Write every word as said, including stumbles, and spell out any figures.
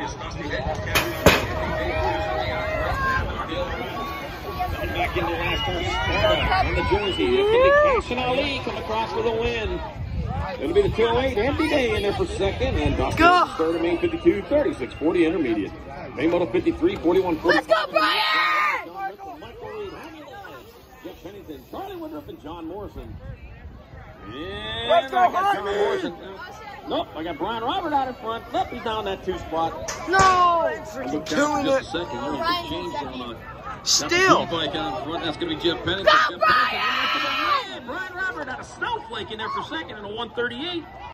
Coming back into last turn, Sparta on the jersey. It could be Cashin Ali come across with a win. It'll be the two oh eight Andy Day in there for second, and Dustin third of main fifty-two, thirty-six forty intermediate. Main moto fifty-three, forty-one forty. Let's go, Brian! Jeff Pennington, Charlie Woodruff, and John Morrison. And Let's go, I got John Harvey! Morrison. Nope, I got Brian Robert out in front. Nope, he's down that two spot. No! Freaking killing just it. a second. We're going to change on uh, Still. bike out in front. That's going to be Jeff Pennington. Go, Jeff Pennington. Brian! Brian Robert out of Snowflake in there for second in a one thirty-eight.